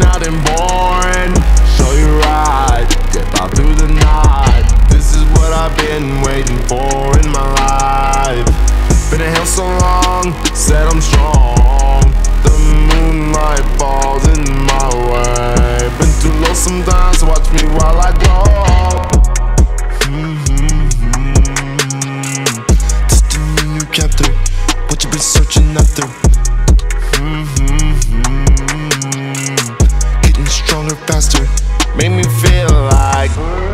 out and boring. Show you right, get out through the night. This is what I've been waiting for in my life. Been in hell so long, said I'm strong. The moonlight falls in my way. Been too low sometimes, so watch me while I grow. Just a new chapter, what you been searching after? Getting stronger faster. Make me feel like